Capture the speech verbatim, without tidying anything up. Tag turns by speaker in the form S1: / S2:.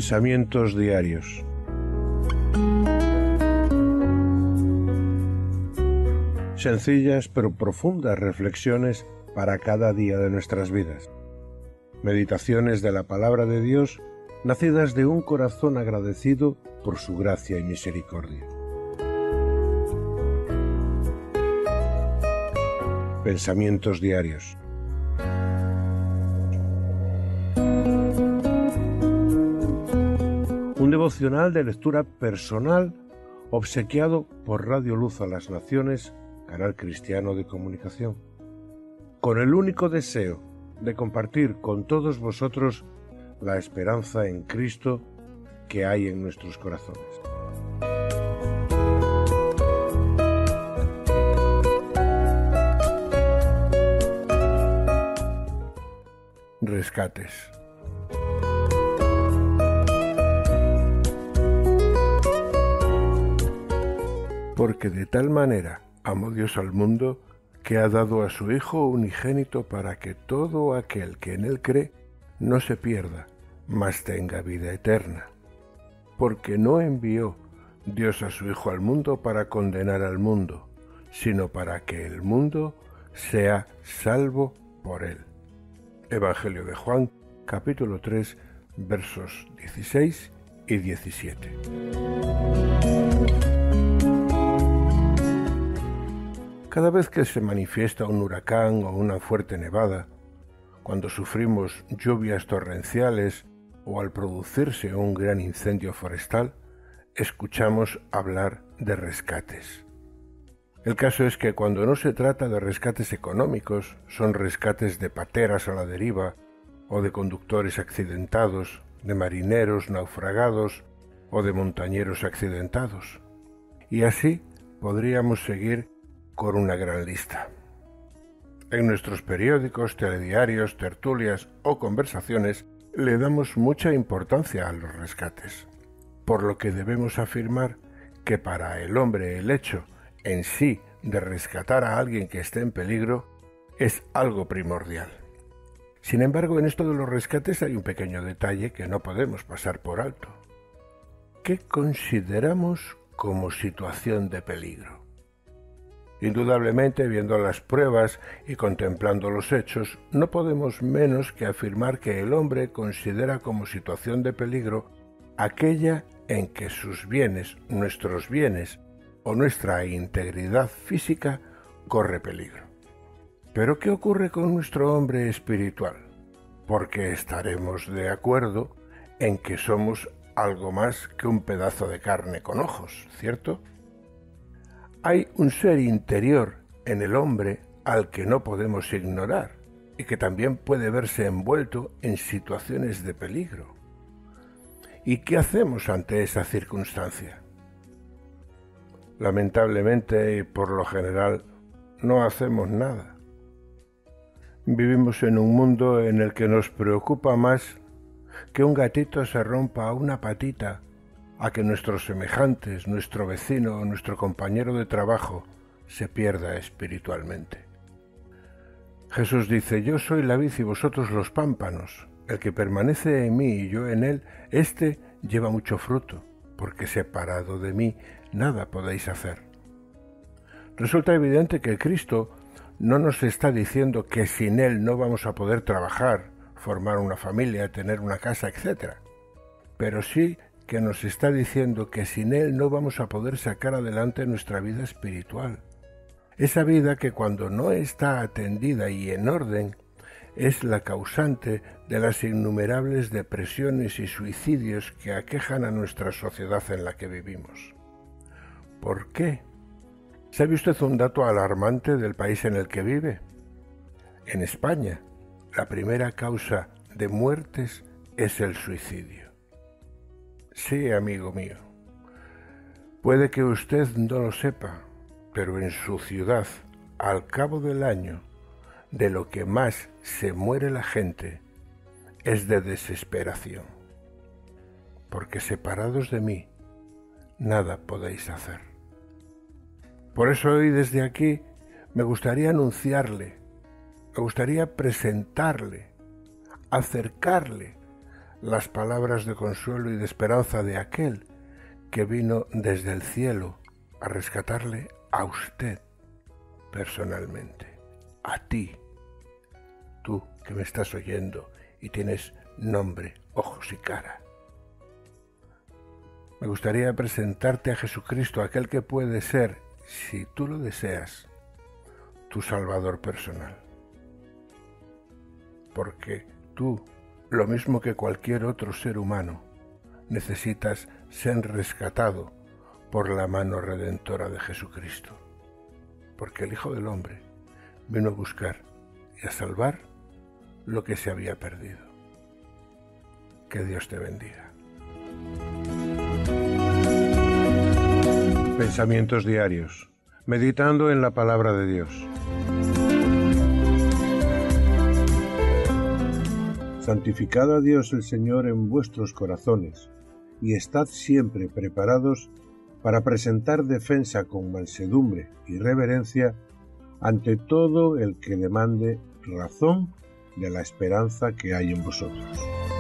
S1: Pensamientos diarios. Sencillas pero profundas reflexiones para cada día de nuestras vidas. Meditaciones de la palabra de Dios, nacidas de un corazón agradecido por su gracia y misericordia. Pensamientos diarios. Un devocional de lectura personal obsequiado por Radio Luz a las Naciones, canal cristiano de comunicación, con el único deseo de compartir con todos vosotros la esperanza en Cristo que hay en nuestros corazones. Rescates. Porque de tal manera amó Dios al mundo, que ha dado a su Hijo unigénito para que todo aquel que en él cree no se pierda, mas tenga vida eterna. Porque no envió Dios a su Hijo al mundo para condenar al mundo, sino para que el mundo sea salvo por él. Evangelio de Juan, capítulo tres, versos dieciséis y diecisiete. Cada vez que se manifiesta un huracán o una fuerte nevada, cuando sufrimos lluvias torrenciales o al producirse un gran incendio forestal, escuchamos hablar de rescates. El caso es que cuando no se trata de rescates económicos, son rescates de pateras a la deriva o de conductores accidentados, de marineros naufragados o de montañeros accidentados. Y así podríamos seguir con una gran lista. En nuestros periódicos, telediarios, tertulias o conversaciones le damos mucha importancia a los rescates, por lo que debemos afirmar que para el hombre el hecho en sí de rescatar a alguien que esté en peligro es algo primordial. Sin embargo, en esto de los rescates hay un pequeño detalle que no podemos pasar por alto. ¿Qué consideramos como situación de peligro? Indudablemente, viendo las pruebas y contemplando los hechos, no podemos menos que afirmar que el hombre considera como situación de peligro aquella en que sus bienes, nuestros bienes o nuestra integridad física corre peligro. ¿Pero qué ocurre con nuestro hombre espiritual? Porque estaremos de acuerdo en que somos algo más que un pedazo de carne con ojos, ¿cierto? Hay un ser interior en el hombre al que no podemos ignorar y que también puede verse envuelto en situaciones de peligro. ¿Y qué hacemos ante esa circunstancia? Lamentablemente y por lo general no hacemos nada. Vivimos en un mundo en el que nos preocupa más que un gatito se rompa una patita a que nuestros semejantes, nuestro vecino o nuestro compañero de trabajo se pierda espiritualmente. Jesús dice: yo soy la vid y vosotros los pámpanos. El que permanece en mí y yo en él, éste lleva mucho fruto, porque separado de mí nada podéis hacer. Resulta evidente que Cristo no nos está diciendo que sin él no vamos a poder trabajar, formar una familia, tener una casa, etcétera. Pero sí que nos está diciendo que sin él no vamos a poder sacar adelante nuestra vida espiritual. Esa vida que cuando no está atendida y en orden es la causante de las innumerables depresiones y suicidios que aquejan a nuestra sociedad en la que vivimos. ¿Por qué? ¿Sabe usted un dato alarmante del país en el que vive? En España, la primera causa de muertes es el suicidio. Sí, amigo mío. Puede que usted no lo sepa, pero en su ciudad, al cabo del año, de lo que más se muere la gente es de desesperación. Porque separados de mí, nada podéis hacer. Por eso hoy desde aquí me gustaría anunciarle, me gustaría presentarle, acercarle las palabras de consuelo y de esperanza de aquel que vino desde el cielo a rescatarle a usted personalmente, a ti, tú que me estás oyendo y tienes nombre, ojos y cara. Me gustaría presentarte a Jesucristo, aquel que puede ser, si tú lo deseas, tu Salvador personal. Porque tú, lo mismo que cualquier otro ser humano, necesitas ser rescatado por la mano redentora de Jesucristo. Porque el Hijo del Hombre vino a buscar y a salvar lo que se había perdido. Que Dios te bendiga. Pensamientos diarios, meditando en la palabra de Dios. Santificad a Dios el Señor en vuestros corazones, y estad siempre preparados para presentar defensa con mansedumbre y reverencia ante todo el que demande razón de la esperanza que hay en vosotros.